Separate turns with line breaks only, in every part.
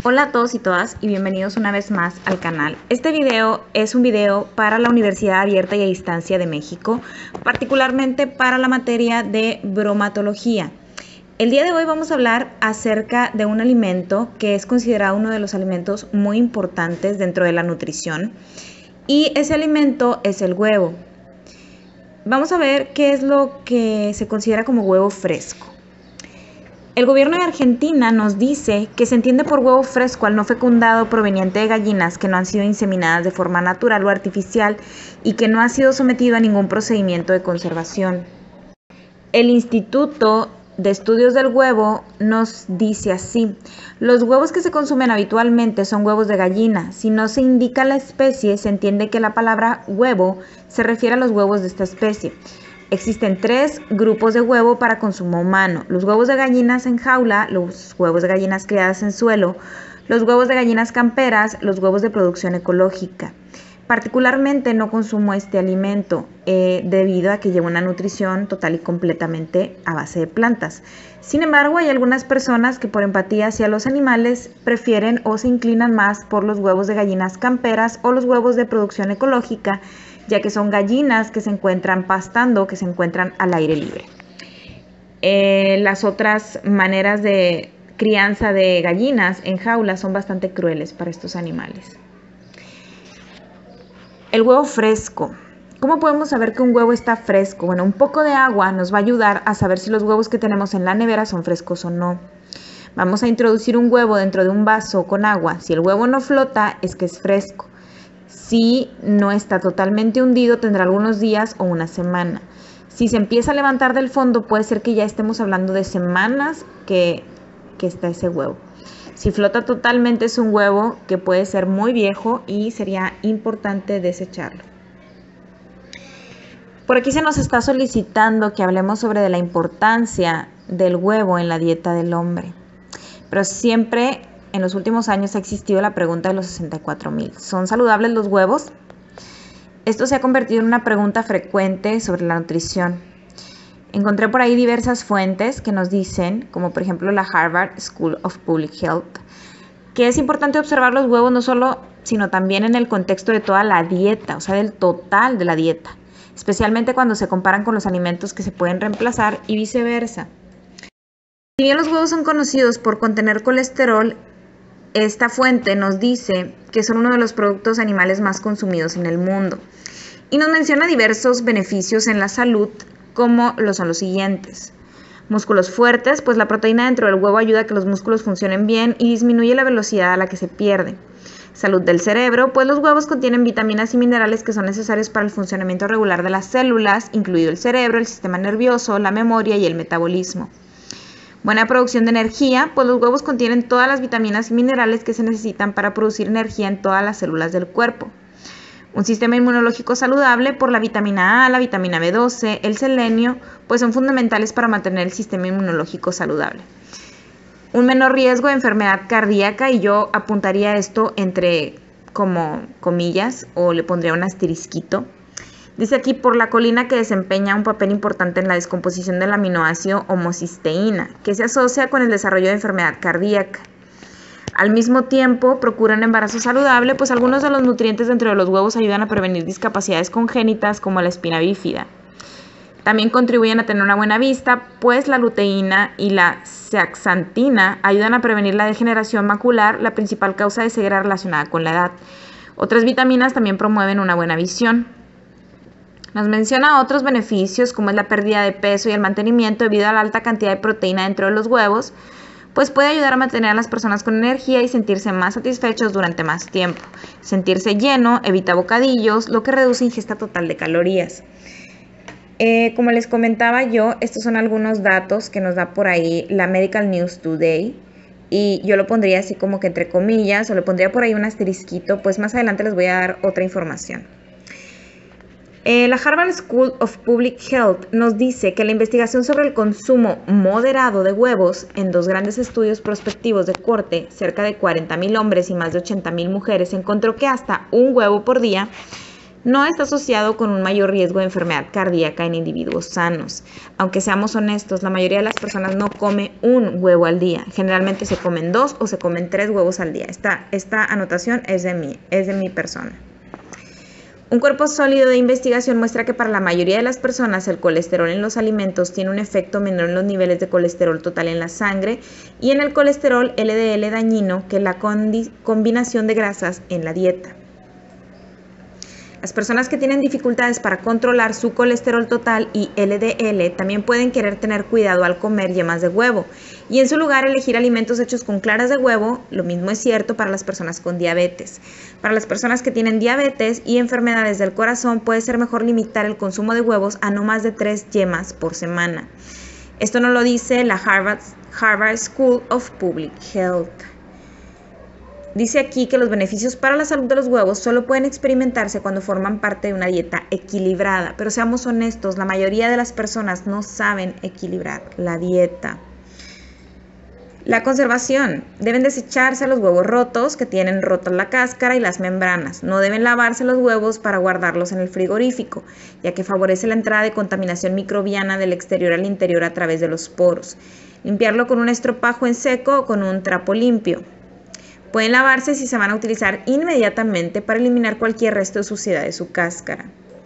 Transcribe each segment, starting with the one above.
Hola a todos y todas y bienvenidos una vez más al canal. Este video es un video para la Universidad Abierta y a Distancia de México, particularmente para la materia de bromatología. El día de hoy vamos a hablar acerca de un alimento que es considerado uno de los alimentos muy importantes dentro de la nutrición, y ese alimento es el huevo. Vamos a ver qué es lo que se considera como huevo fresco. El gobierno de Argentina nos dice que se entiende por huevo fresco al no fecundado proveniente de gallinas que no han sido inseminadas de forma natural o artificial y que no ha sido sometido a ningún procedimiento de conservación. El Instituto de Estudios del Huevo nos dice así: los huevos que se consumen habitualmente son huevos de gallina. Si no se indica la especie, se entiende que la palabra huevo se refiere a los huevos de esta especie. Existen 3 grupos de huevo para consumo humano: los huevos de gallinas en jaula, los huevos de gallinas criadas en suelo, los huevos de gallinas camperas, los huevos de producción ecológica. Particularmente no consumo este alimento debido a que lleva una nutrición total y completamente a base de plantas. Sin embargo, hay algunas personas que por empatía hacia los animales prefieren o se inclinan más por los huevos de gallinas camperas o los huevos de producción ecológica, ya que son gallinas que se encuentran pastando, que se encuentran al aire libre. Las otras maneras de crianza de gallinas en jaulas son bastante crueles para estos animales. El huevo fresco. ¿Cómo podemos saber que un huevo está fresco? Bueno, un poco de agua nos va a ayudar a saber si los huevos que tenemos en la nevera son frescos o no. Vamos a introducir un huevo dentro de un vaso con agua. Si el huevo no flota, es que es fresco. Si no está totalmente hundido, tendrá algunos días o una semana. Si se empieza a levantar del fondo, puede ser que ya estemos hablando de semanas que está ese huevo. Si flota totalmente, es un huevo que puede ser muy viejo y sería importante desecharlo. Por aquí se nos está solicitando que hablemos sobre la importancia del huevo en la dieta del hombre. Pero siempre en los últimos años ha existido la pregunta de los 64,000. ¿Son saludables los huevos? Esto se ha convertido en una pregunta frecuente sobre la nutrición. Encontré por ahí diversas fuentes que nos dicen, como por ejemplo la Harvard School of Public Health, que es importante observar los huevos no solo, sino también en el contexto de toda la dieta, o sea, del total de la dieta, especialmente cuando se comparan con los alimentos que se pueden reemplazar y viceversa. Si bien los huevos son conocidos por contener colesterol, esta fuente nos dice que son uno de los productos animales más consumidos en el mundo y nos menciona diversos beneficios en la salud, como lo son los siguientes. Músculos fuertes, pues la proteína dentro del huevo ayuda a que los músculos funcionen bien y disminuye la velocidad a la que se pierde. Salud del cerebro, pues los huevos contienen vitaminas y minerales que son necesarios para el funcionamiento regular de las células, incluido el cerebro, el sistema nervioso, la memoria y el metabolismo. Buena producción de energía, pues los huevos contienen todas las vitaminas y minerales que se necesitan para producir energía en todas las células del cuerpo. Un sistema inmunológico saludable, por la vitamina A, la vitamina B12, el selenio, pues son fundamentales para mantener el sistema inmunológico saludable. Un menor riesgo de enfermedad cardíaca, y yo apuntaría esto entre como comillas o le pondría un asterisquito. Dice aquí, por la colina que desempeña un papel importante en la descomposición del aminoácido homocisteína, que se asocia con el desarrollo de enfermedad cardíaca. Al mismo tiempo, procura un embarazo saludable, pues algunos de los nutrientes dentro de los huevos ayudan a prevenir discapacidades congénitas como la espina bífida. También contribuyen a tener una buena vista, pues la luteína y la zeaxantina ayudan a prevenir la degeneración macular, la principal causa de ceguera relacionada con la edad. Otras vitaminas también promueven una buena visión. Nos menciona otros beneficios, como es la pérdida de peso y el mantenimiento debido a la alta cantidad de proteína dentro de los huevos, pues puede ayudar a mantener a las personas con energía y sentirse más satisfechos durante más tiempo. Sentirse lleno evita bocadillos, lo que reduce ingesta total de calorías. Como les comentaba yo, estos son algunos datos que nos da por ahí la Medical News Today, y yo lo pondría así como que entre comillas, o le pondría por ahí un asterisquito, pues más adelante les voy a dar otra información. La Harvard School of Public Health nos dice que la investigación sobre el consumo moderado de huevos en 2 grandes estudios prospectivos de corte, cerca de 40,000 hombres y más de 80,000 mujeres, encontró que hasta un huevo por día no está asociado con un mayor riesgo de enfermedad cardíaca en individuos sanos. Aunque seamos honestos, la mayoría de las personas no come un huevo al día. Generalmente se comen 2 o se comen 3 huevos al día. Esta anotación es de mi persona. Un cuerpo sólido de investigación muestra que para la mayoría de las personas el colesterol en los alimentos tiene un efecto menor en los niveles de colesterol total en la sangre y en el colesterol LDL dañino que la combinación de grasas en la dieta. Las personas que tienen dificultades para controlar su colesterol total y LDL también pueden querer tener cuidado al comer yemas de huevo y en su lugar elegir alimentos hechos con claras de huevo. Lo mismo es cierto para las personas con diabetes. Para las personas que tienen diabetes y enfermedades del corazón puede ser mejor limitar el consumo de huevos a no más de 3 yemas por semana. Esto nos lo dice la Harvard School of Public Health. Dice aquí que los beneficios para la salud de los huevos solo pueden experimentarse cuando forman parte de una dieta equilibrada. Pero seamos honestos, la mayoría de las personas no saben equilibrar la dieta. La conservación. Deben desecharse los huevos rotos que tienen rotas la cáscara y las membranas. No deben lavarse los huevos para guardarlos en el frigorífico, ya que favorece la entrada de contaminación microbiana del exterior al interior a través de los poros. Limpiarlo con un estropajo en seco o con un trapo limpio. Pueden lavarse si se van a utilizar inmediatamente para eliminar cualquier resto de suciedad de su cáscara.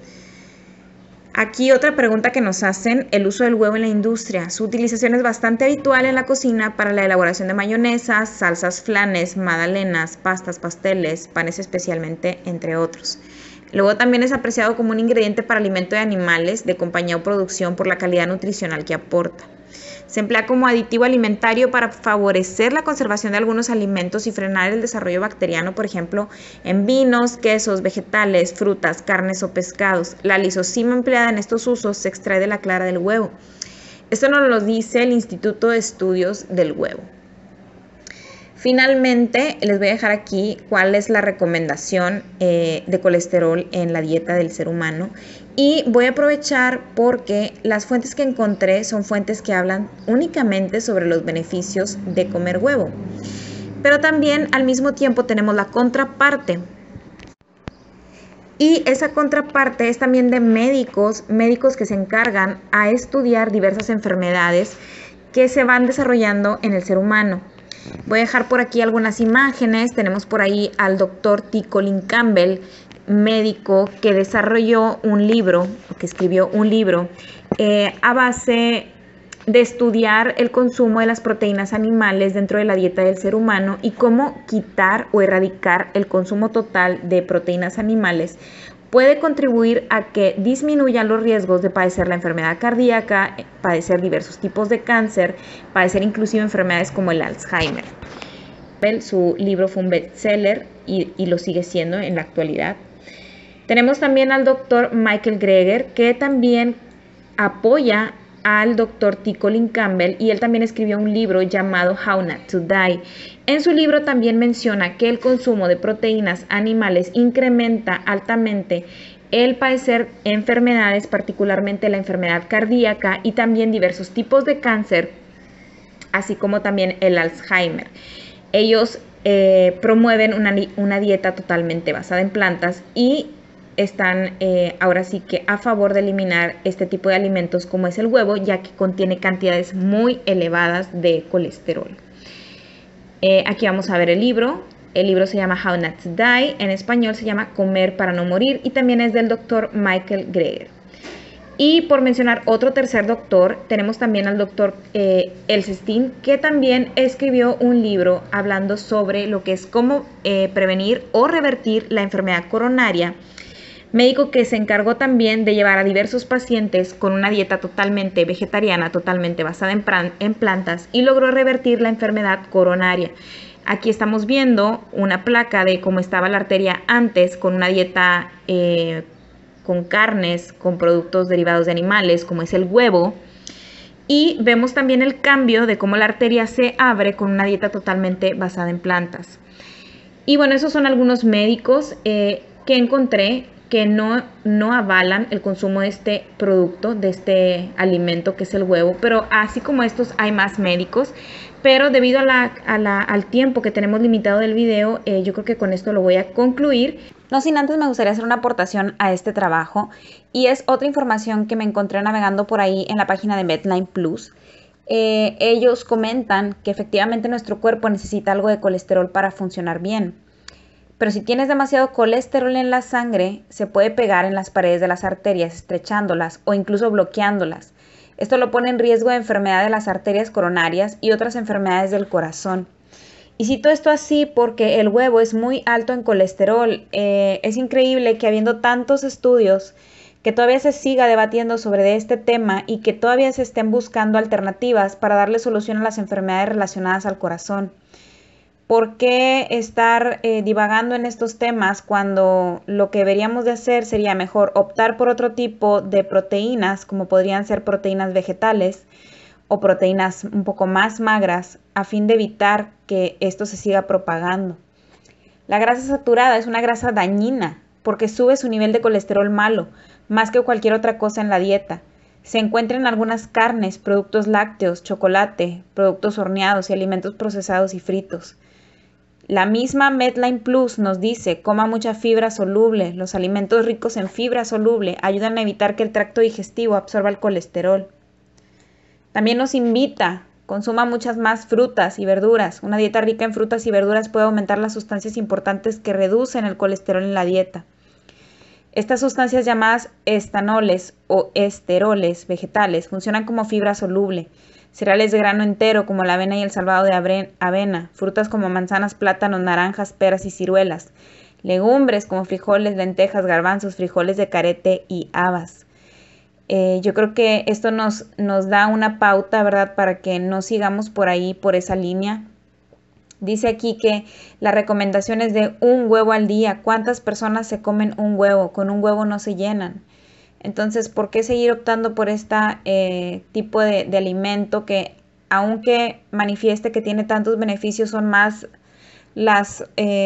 Aquí otra pregunta que nos hacen, el uso del huevo en la industria. Su utilización es bastante habitual en la cocina para la elaboración de mayonesas, salsas, flanes, magdalenas, pastas, pasteles, panes especialmente, entre otros. El huevo también es apreciado como un ingrediente para alimento de animales de compañía o producción por la calidad nutricional que aporta. Se emplea como aditivo alimentario para favorecer la conservación de algunos alimentos y frenar el desarrollo bacteriano, por ejemplo, en vinos, quesos, vegetales, frutas, carnes o pescados. La lisocima empleada en estos usos se extrae de la clara del huevo. Esto nos lo dice el Instituto de Estudios del Huevo. Finalmente, les voy a dejar aquí cuál es la recomendación de colesterol en la dieta del ser humano. Y voy a aprovechar porque las fuentes que encontré son fuentes que hablan únicamente sobre los beneficios de comer huevo. Pero también al mismo tiempo tenemos la contraparte. Y esa contraparte es también de médicos que se encargan a estudiar diversas enfermedades que se van desarrollando en el ser humano. Voy a dejar por aquí algunas imágenes. Tenemos por ahí al doctor T. Colin Campbell, médico que desarrolló un libro, que escribió un libro a base de estudiar el consumo de las proteínas animales dentro de la dieta del ser humano y cómo quitar o erradicar el consumo total de proteínas animales puede contribuir a que disminuyan los riesgos de padecer la enfermedad cardíaca, padecer diversos tipos de cáncer, padecer inclusive enfermedades como el Alzheimer. Su libro fue un bestseller y lo sigue siendo en la actualidad. Tenemos también al doctor Michael Greger, que también apoya al doctor T. Colin Campbell, y él también escribió un libro llamado How Not to Die. En su libro también menciona que el consumo de proteínas animales incrementa altamente el padecer enfermedades, particularmente la enfermedad cardíaca y también diversos tipos de cáncer, así como también el Alzheimer. Ellos promueven una dieta totalmente basada en plantas y están ahora sí que a favor de eliminar este tipo de alimentos como es el huevo, ya que contiene cantidades muy elevadas de colesterol. Aquí vamos a ver el libro. El libro se llama How Not to Die. En español se llama Comer para no morir y también es del doctor Michael Greger. Y por mencionar otro tercer doctor, tenemos también al doctor Elsenstein, que también escribió un libro hablando sobre lo que es cómo prevenir o revertir la enfermedad coronaria. Médico que se encargó también de llevar a diversos pacientes con una dieta totalmente vegetariana, totalmente basada en plantas, y logró revertir la enfermedad coronaria. Aquí estamos viendo una placa de cómo estaba la arteria antes, con una dieta con carnes, con productos derivados de animales, como es el huevo. Y vemos también el cambio de cómo la arteria se abre con una dieta totalmente basada en plantas. Y bueno, esos son algunos médicos que encontré que no avalan el consumo de este producto, de este alimento que es el huevo, pero así como estos hay más médicos. Pero debido al tiempo que tenemos limitado del video, yo creo que con esto lo voy a concluir. No sin antes me gustaría hacer una aportación a este trabajo, y es otra información que me encontré navegando por ahí en la página de Medline Plus. Ellos comentan que efectivamente nuestro cuerpo necesita algo de colesterol para funcionar bien. Pero si tienes demasiado colesterol en la sangre, se puede pegar en las paredes de las arterias, estrechándolas o incluso bloqueándolas. Esto lo pone en riesgo de enfermedad de las arterias coronarias y otras enfermedades del corazón. Y cito esto así porque el huevo es muy alto en colesterol. Es increíble que habiendo tantos estudios, que todavía se siga debatiendo sobre este tema y que todavía se estén buscando alternativas para darle solución a las enfermedades relacionadas al corazón. ¿Por qué estar divagando en estos temas cuando lo que deberíamos de hacer sería mejor optar por otro tipo de proteínas, como podrían ser proteínas vegetales o proteínas un poco más magras, a fin de evitar que esto se siga propagando? La grasa saturada es una grasa dañina porque sube su nivel de colesterol malo, más que cualquier otra cosa en la dieta. Se encuentra en algunas carnes, productos lácteos, chocolate, productos horneados y alimentos procesados y fritos. La misma Medline Plus nos dice: coma mucha fibra soluble. Los alimentos ricos en fibra soluble ayudan a evitar que el tracto digestivo absorba el colesterol. También nos invita: consuma muchas más frutas y verduras. Una dieta rica en frutas y verduras puede aumentar las sustancias importantes que reducen el colesterol en la dieta. Estas sustancias llamadas estanoles o esteroles vegetales funcionan como fibra soluble. Cereales de grano entero como la avena y el salvado de avena, frutas como manzanas, plátanos, naranjas, peras y ciruelas, legumbres como frijoles, lentejas, garbanzos, frijoles de carete y habas. Yo creo que esto nos da una pauta, ¿verdad?, para que no sigamos por ahí, por esa línea. Dice aquí que la recomendación es de un huevo al día. ¿Cuántas personas se comen un huevo? Con un huevo no se llenan. Entonces, ¿por qué seguir optando por este tipo de alimento que, aunque manifieste que tiene tantos beneficios, son más las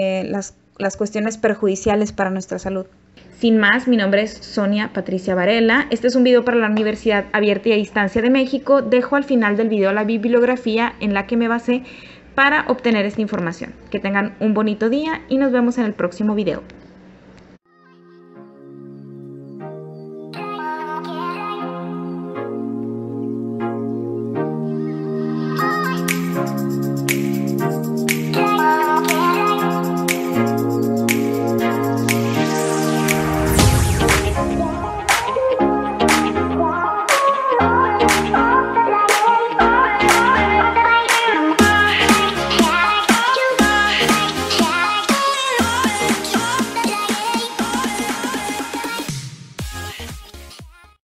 cuestiones perjudiciales para nuestra salud? Sin más, mi nombre es Sonia Patricia Varela. Este es un video para la Universidad Abierta y a Distancia de México. Dejo al final del video la bibliografía en la que me basé para obtener esta información. Que tengan un bonito día y nos vemos en el próximo video.